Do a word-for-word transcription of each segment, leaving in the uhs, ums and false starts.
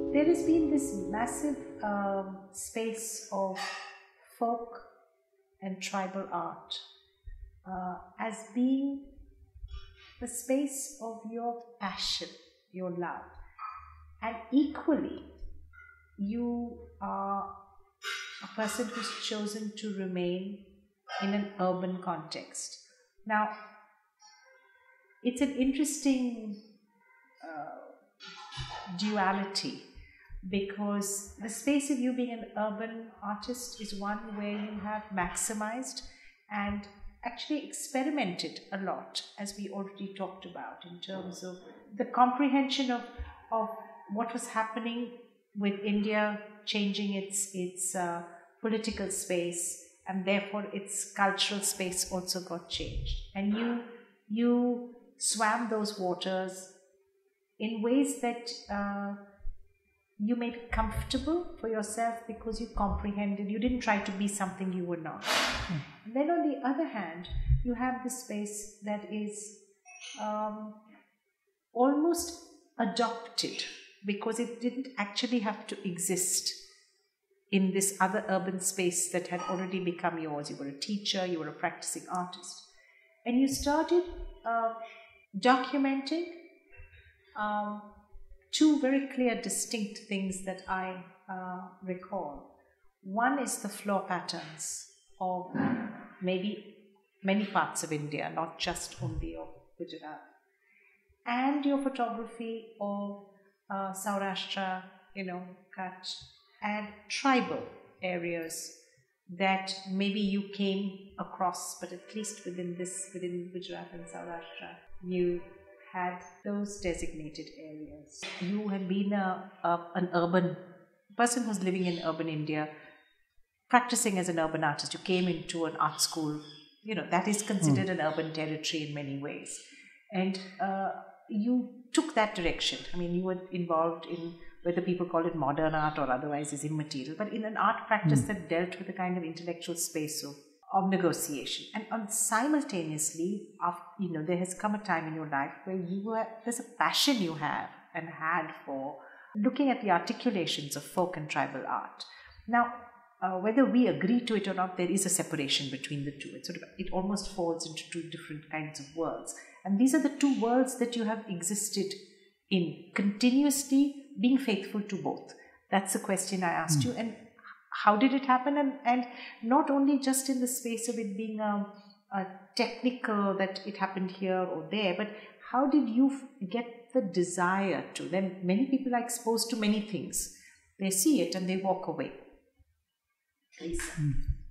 there has been this massive um, space of folk and tribal art uh, as being the space of your passion, your love. And equally, you are a person who's chosen to remain in an urban context. Now, it's an interesting uh, duality, because the space of you being an urban artist is one where you have maximized and actually experimented a lot, as we already talked about, in terms of the comprehension of, of what was happening with India changing its, its uh, political space, and therefore its cultural space also got changed. And you, you swam those waters in ways that uh, you made comfortable for yourself, because you comprehended, you didn't try to be something you were not. Mm. And then on the other hand, you have this space that is um, almost adopted, because it didn't actually have to exist in this other urban space that had already become yours. You were a teacher, you were a practicing artist. And you started uh, documenting um, two very clear, distinct things that I uh, recall. One is the floor patterns of maybe many parts of India, not just only of Gujarat, and your photography of uh, Saurashtra, you know, Kutch, and tribal areas that maybe you came across, but at least within this, within Gujarat and Saurashtra, you had those designated areas. You had been a, a, an urban person who's living in urban India, practicing as an urban artist. You came into an art school, you know, that is considered mm. an urban territory in many ways. And uh, you took that direction. I mean, you were involved in, whether people call it modern art or otherwise is immaterial, but in an art practice mm. that dealt with a kind of intellectual space of, of negotiation. And um, simultaneously, after, you know, there has come a time in your life where you were, there's a passion you have and had for looking at the articulations of folk and tribal art. Now, uh, whether we agree to it or not, there is a separation between the two. It sort of, it almost falls into two different kinds of worlds. And these are the two worlds that you have existed in, continuously being faithful to both. That's the question I asked mm. you. And how did it happen? And, and not only just in the space of it being a, a technical, that it happened here or there, but how did you f- get the desire to? Then many people are exposed to many things. They see it and they walk away. Please. Mm.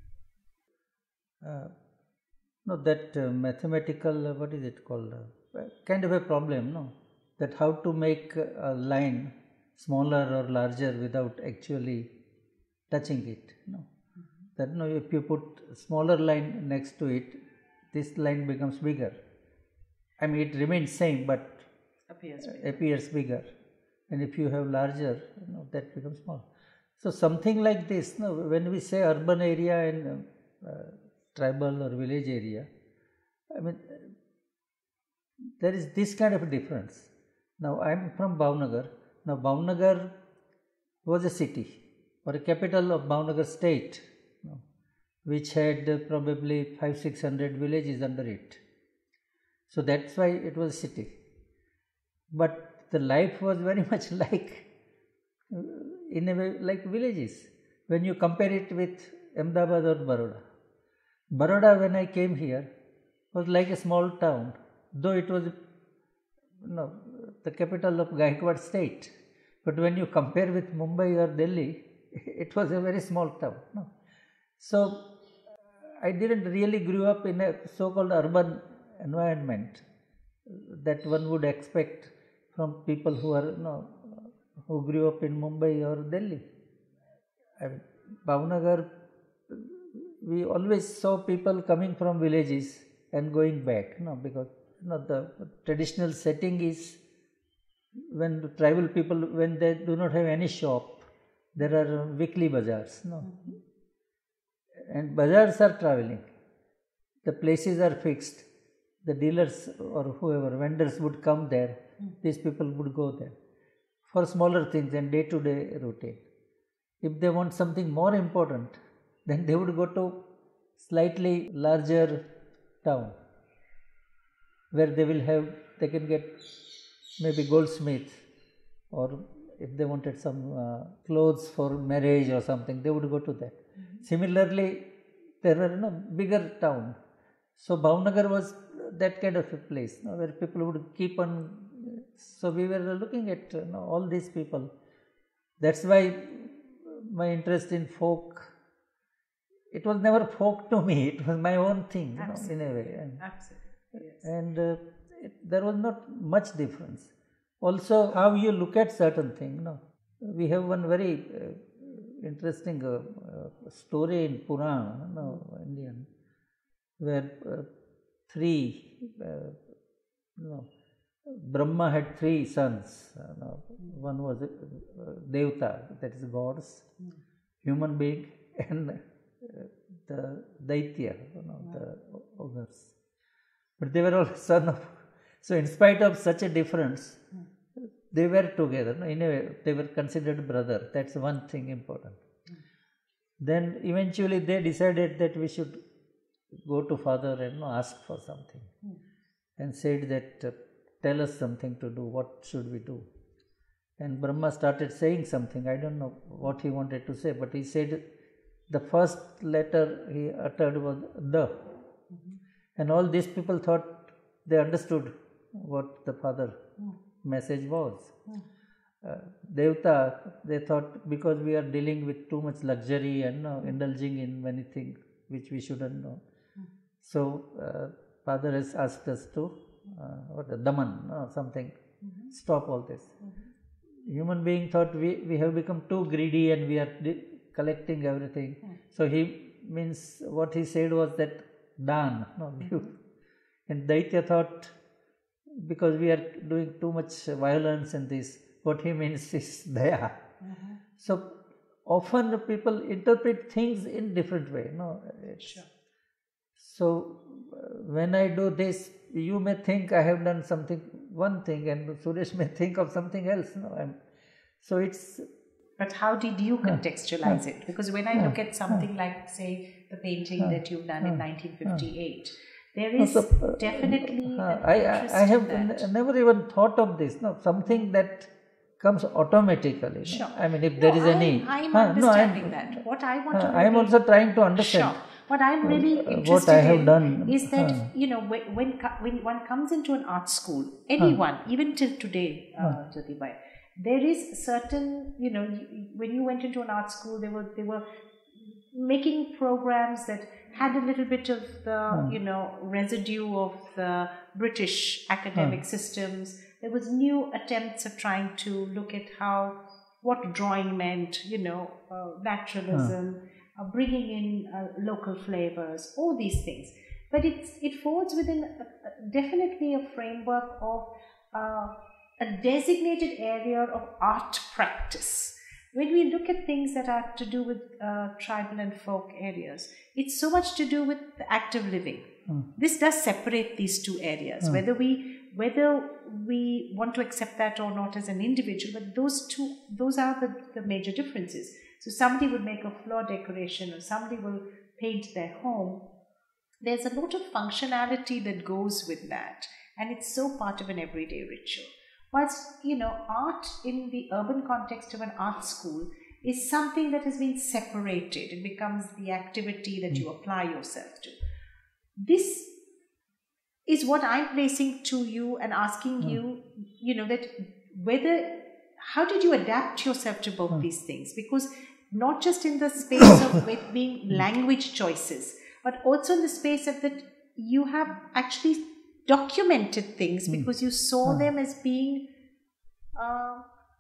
Uh, no, that uh, mathematical, uh, what is it called? Uh, kind of a problem, no? That how to make a line smaller or larger without actually touching it. No, mm-hmm. That no, if you put a smaller line next to it, this line becomes bigger. I mean, it remains same, but appears bigger. appears bigger. And if you have larger, you know, that becomes small. So something like this. No, when we say urban area and uh, uh, tribal or village area, I mean, there is this kind of a difference. Now, I am from Bhavnagar. Now, Bhavnagar was a city or a capital of Bhavnagar state, you know, which had uh, probably five, six hundred villages under it. So that's why it was a city. But the life was very much like, uh, in a way, like villages. When you compare it with Ahmedabad or Baroda. Baroda, when I came here, was like a small town, though it was, you know, the capital of Gaikwad state. But when you compare with Mumbai or Delhi, it was a very small town. No? So, I didn't really grew up in a so-called urban environment that one would expect from people who are, you know, who grew up in Mumbai or Delhi. I mean, Bhavnagar, we always saw people coming from villages and going back, no, because you know, the traditional setting is when the tribal people, when they do not have any shop, there are weekly bazaars, no, mm-hmm. and bazaars are traveling. The places are fixed. The dealers or whoever, vendors would come there. Mm-hmm. These people would go there. for smaller things and day-to-day routine. If they want something more important, then they would go to slightly larger town where they will have, they can get maybe goldsmith, or if they wanted some uh, clothes for marriage or something, they would go to that. Mm-hmm. Similarly, there are, you know, bigger town. So Bhavnagar was that kind of a place, you know, where people would keep on. So we were looking at, you know, all these people. That's why my interest in folk, it was never folk to me, it was my own thing, you know, in a way. And, Absolutely. Yes. And uh, it, there was not much difference. Also, how you look at certain things. You know, we have one very uh, interesting uh, uh, story in Purana, you know, Indian, where uh, three, uh, you know, Brahma had three sons. You know, one was uh, Devta, that is gods, mm. human being, and uh, the Daitya, you know, yeah. the ogres. But they were all son of. So, in spite of such a difference, mm. they were together. In a way, they were considered brother. That's one thing important. Mm. Then eventually they decided that we should go to father and, you know, ask for something, mm. and said that uh, tell us something to do. What should we do? And Brahma started saying something. I don't know what he wanted to say, but he said the first letter he uttered was the. Mm-hmm. And all these people thought they understood what the father mm. message was. Mm. Uh, Devta, they thought because we are dealing with too much luxury and uh, indulging in many things which we shouldn't know. Mm. So, uh, father has asked us to, uh, what, Daman, uh, something, mm-hmm. stop all this. Mm-hmm. Human being thought we, we have become too greedy and we are di- collecting everything. Mm. So, he means, what he said was that Dan, no, mm-hmm. and Daitya thought because we are doing too much violence in this, what he means is Daya. Mm-hmm. So often people interpret things in different way. No, sure. So uh, when I do this, you may think I have done something, one thing, and Suresh may think of something else. No, I'm, so it's. But how did you contextualize uh, it? Because when I uh, look at something uh, like, say, the painting uh, that you've done uh, in nineteen fifty-eight, uh, there is so, uh, definitely uh, I, I, I have n- never even thought of this. No, something that comes automatically. Sure. No? I mean, if no, there is I'm, any... I'm uh, understanding no, I'm, that. What I want uh, to... I am also trying to understand. Sure. What I'm really uh, interested what I have in done, is that, uh, you know, when, when when one comes into an art school, anyone, uh, even till today, uh, uh, Jyoti Bhatt, there is certain, you know, you, when you went into an art school, they were they were making programs that had a little bit of the, uh, you know, residue of the British academic uh, systems. There was new attempts at trying to look at how, what drawing meant, you know, uh, naturalism, uh, uh, bringing in uh, local flavors, all these things. But it's, it falls within a, a, definitely a framework of uh, a designated area of art practice. When we look at things that are to do with uh, tribal and folk areas, it's so much to do with the active living. Mm. This does separate these two areas, mm. whether we whether we want to accept that or not as an individual, but those two, those are the, the major differences. So somebody would make a floor decoration or somebody will paint their home. There's a lot of functionality that goes with that, and it's so part of an everyday ritual. Whilst, you know, art in the urban context of an art school is something that has been separated. It becomes the activity that you apply yourself to. This is what I'm placing to you and asking mm. you, you know, that whether, how did you adapt yourself to both mm. these things? Because not just in the space of it being language choices, but also in the space of that you have actually documented things mm. because you saw mm. them as being uh,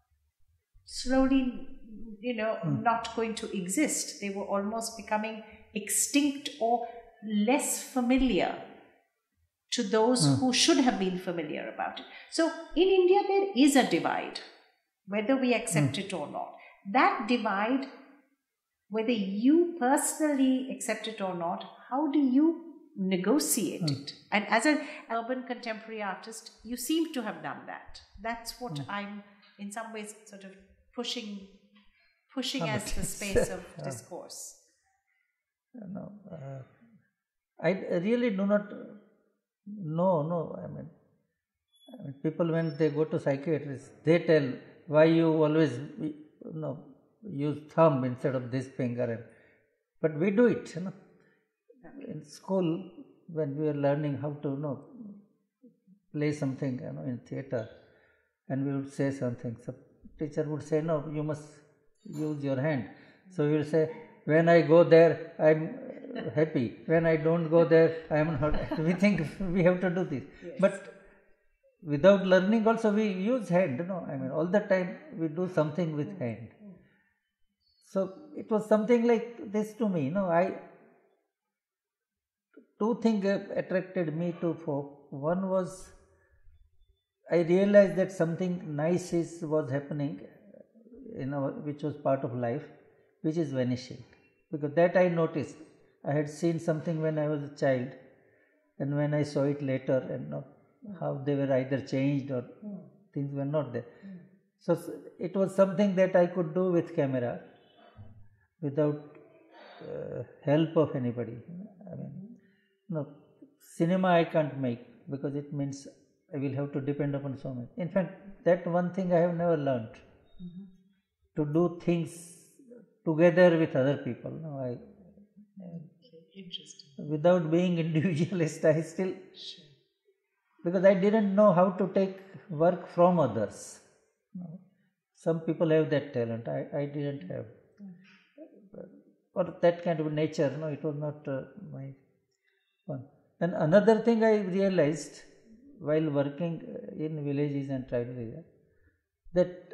slowly, you know, mm. not going to exist. They were almost becoming extinct or less familiar to those mm. who should have been familiar about it. So in India, there is a divide, whether we accept mm. it or not. That divide, whether you personally accept it or not, how do you negotiate mm. it? And as an urban contemporary artist, you seem to have done that. That's what mm. I'm in some ways sort of pushing pushing as the space of discourse. No, uh, I really do not know, no, I mean, I mean, people when they go to psychiatrists, they tell why you always you know, use thumb instead of this finger, and, but we do it, you know. In school, when we were learning how to you know, play something you know, in theatre, and we would say something, so teacher would say, no, you must use your hand. So we will say, when I go there, I am happy. When I don't go there, I am not. We think we have to do this. Yes. But without learning also we use hand, you know. I mean, all the time we do something with hand. So it was something like this to me. You know, I two things attracted me to folk. One was I realized that something nice is was happening in our, which was part of life, which is vanishing. Because that I noticed. I had seen something when I was a child, and when I saw it later, and you know, how they were either changed or things were not there. So it was something that I could do with camera without uh, help of anybody. I mean, no, cinema I can't make because it means I will have to depend upon so much. In fact, that one thing I have never learned, mm-hmm. to do things together with other people. No, I, okay, interesting. Without being individualist, I still, sure. Because I didn't know how to take work from others. No. Some people have that talent, I, I didn't have. Mm-hmm. Or that kind of nature, no, it was not uh, my one. And another thing I realized while working in villages and tribal areas, that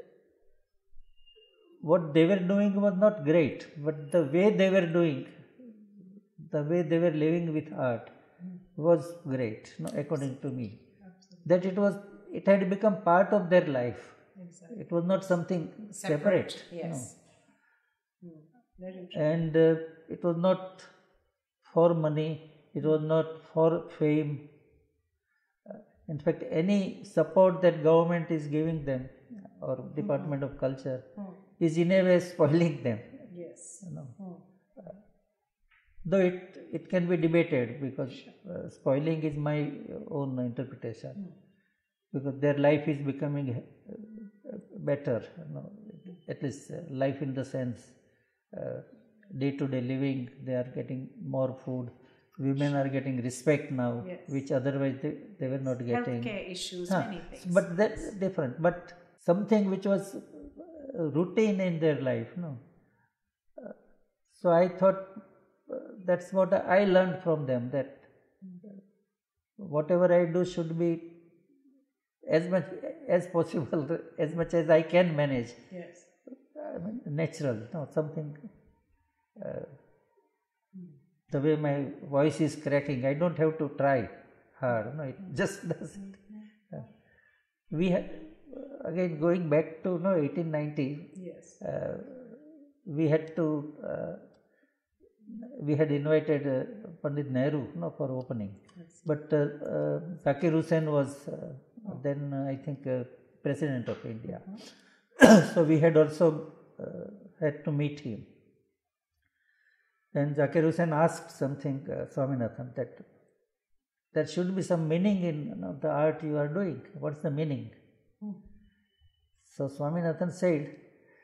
what they were doing was not great, but the way they were doing, the way they were living with art was great, no, according to me. Absolutely. That it was, it had become part of their life. Exactly. It was not something separate. separate yes. No. Hmm. Very true. And uh, it was not for money, it was not for fame. Uh, in fact, any support that government is giving them, or Department mm-hmm. of Culture, mm. is in a way spoiling them. Yes. You know. mm. uh, though it, it can be debated, because uh, spoiling is my own interpretation. Mm. Because their life is becoming uh, better, you know, at least uh, life in the sense, uh, day-to-day living, they are getting more food. Women are getting respect now, yes. which otherwise they, they were not getting. Healthcare issues, huh. many things. But that's different. But something which was routine in their life, no. Uh, so I thought uh, that's what I learned from them, that whatever I do should be as much as possible, as much as I can manage. Yes. I mean, natural, no, something. Uh, mm. The way my voice is cracking, I don't have to try hard, no, it mm. just does it. Mm-hmm. Uh, we had, again going back to no eighteen ninety, yes. uh, we had to, uh, we had invited uh, Pandit Nehru no, for opening, yes. but uh, uh, Zakir Hussain was uh, oh. then uh, I think uh, President of India, mm-hmm. so we had also uh, had to meet him. Then Zakir Hussain asked something, uh, Swaminathan, that there should be some meaning in you know, the art you are doing. What's the meaning? Hmm. So Swaminathan said,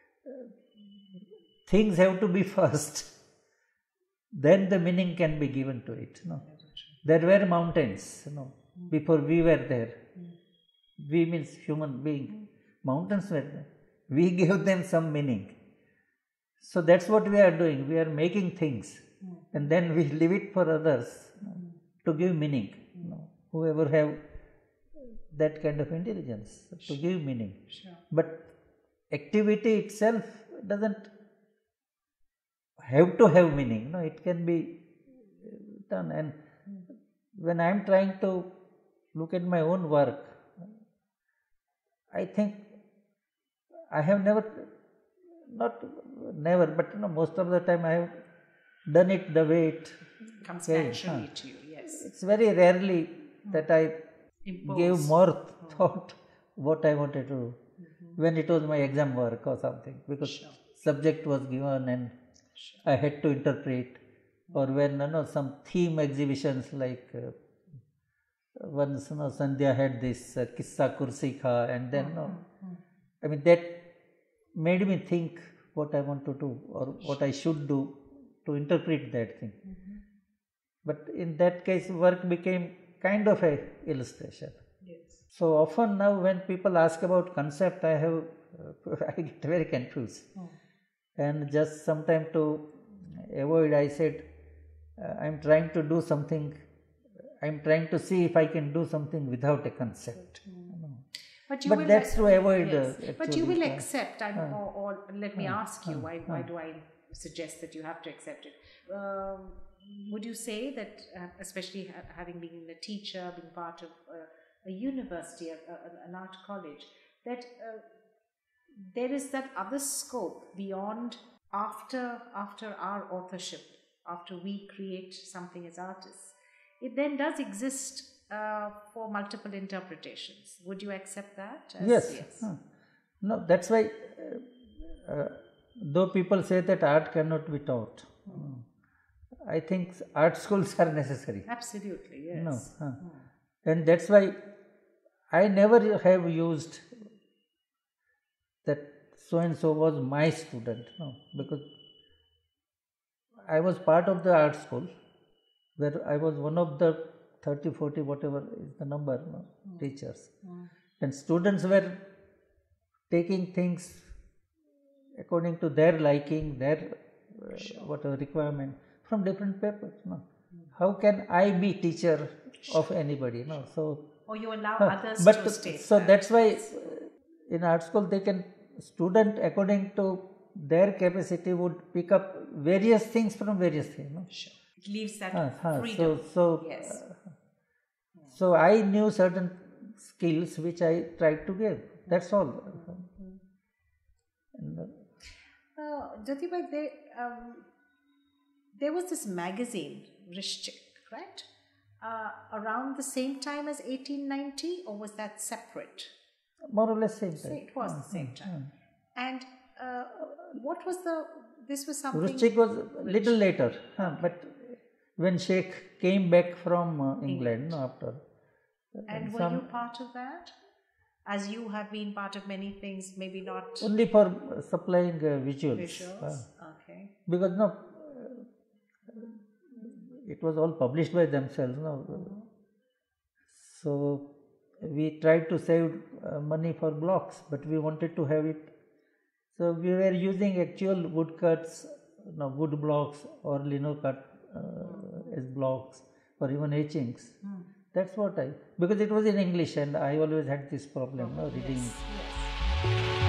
things have to be first, then the meaning can be given to it. No? There were mountains, you know, hmm. before we were there. Hmm. We means human being. Hmm. Mountains were there. We gave them some meaning. So that's what we are doing. We are making things, mm. and then we leave it for others mm. to give meaning. Mm. You know, whoever have that kind of intelligence to sure. give meaning. Sure. But activity itself doesn't have to have meaning. No, it can be done. And mm. when I am trying to look at my own work, I think I have never. Not never, but you know, most of the time I have done it the way it comes came. naturally huh. to you. Yes, it's very rarely that I Impose. gave more thought what I wanted to do. Mm-hmm. when it was my exam work or something, because Sure. subject was given and Sure. I had to interpret, or when you know some theme exhibitions like uh, once you know Sandhya had this uh, Kissa Kursi Kha, and then you know, Mm-hmm. I mean that made me think what I want to do or what I should do to interpret that thing. Mm-hmm. But in that case, work became kind of a illustration. Yes. So often now when people ask about concept, I have uh, I get very confused. Mm. And just sometime to avoid, I said, uh, I'm trying to do something, I'm trying to see if I can do something without a concept. Mm. You know. But, you But will that's to avoid. yes. Uh, But you actually, will uh, accept, I'm, uh, or, or let me uh, ask you, uh, why, why uh. do I suggest that you have to accept it? Um, would you say that, uh, especially ha- having been a teacher, being part of uh, a university, a, a, an art college, that uh, there is that other scope beyond after after our authorship, after we create something as artists, it then does exist uh, for multiple interpretations. Would you accept that? as- Yes. yes. Huh. No, that's why, uh, uh, though people say that art cannot be taught, uh, I think art schools are necessary. Absolutely, yes. No, huh. Mm. And that's why I never have used that so and so was my student. No, because I was part of the art school where I was one of the thirty, forty, whatever is the number, no, Mm. teachers. Mm. And students were taking things according to their liking, their uh, Sure. whatever requirement from different papers. No, how can I be teacher of anybody? No, so Or you allow huh, others but to state so that. that's why uh, in art school they can student according to their capacity would pick up various things from various things. No? Sure. It leaves that Huh, huh, freedom. So so Yes. uh, so I knew certain skills which I tried to give. That's all. And, uh, Uh, Jyoti Bhai, there, um, there was this magazine, Rishchik, right? Uh, around the same time as eighteen ninety, or was that separate? more or less same So time. it was the same time. And uh, what was the, this was something... Ruchik was a little later, huh, but when Sheikh came back from uh, England, England. no, after. And were some- you part of that? As you have been part of many things, maybe not Only for uh, supplying uh, visuals. visuals. uh, Okay. because no, uh, it was all published by themselves. No? So we tried to save uh, money for blocks, but we wanted to have it. So we were using actual woodcuts, no, wood blocks or lino cut uh, as blocks or even etchings. Hmm. That's what I, because it was in English and I always had this problem, no, reading. Yes, yes.